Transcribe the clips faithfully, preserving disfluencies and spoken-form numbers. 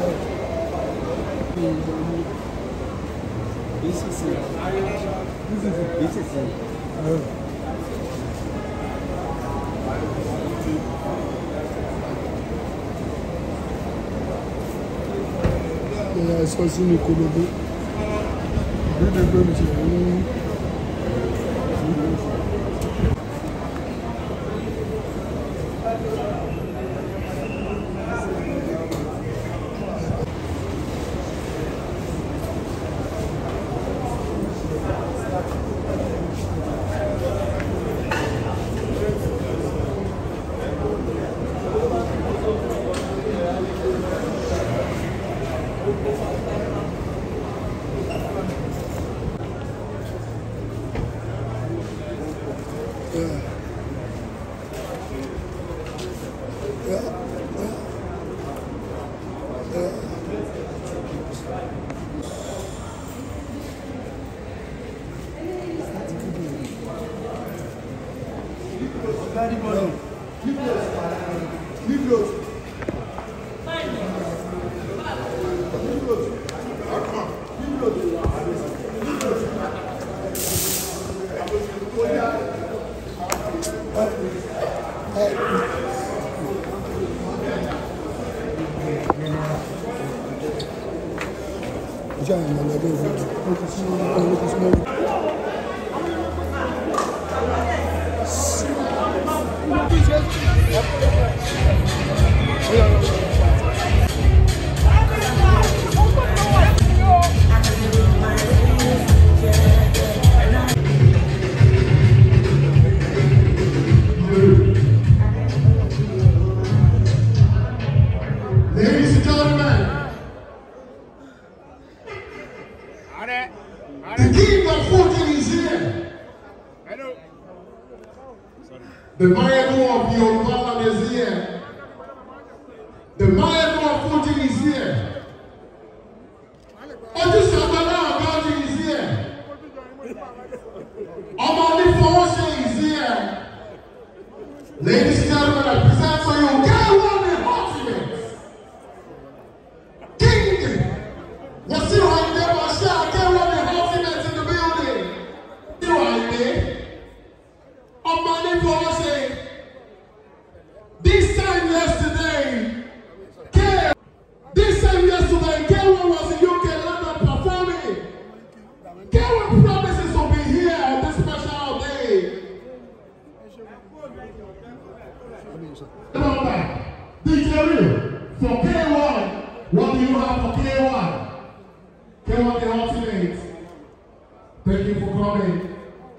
B C C. B C C. Yeah, I saw some Kolobo. Did they go to the Mayago of your Parliament is here. The Mayago of Footing is here. Oju Sabana about is here. Omani Fawashe is here. Ladies and gentlemen, I present to you K one the ultimate. King. What's your idea? Masha, K one the ultimate in the building. Your idea? Omani Fawashe. This time yesterday, K, this time yesterday, K one was in U K London performing. K one promises to be here on this special day. D J Real, for K one, what do you have for K one? K one the ultimate. Thank you for coming.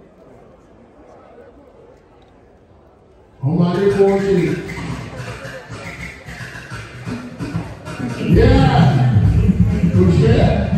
Omani Fawashe. Yeah, good share.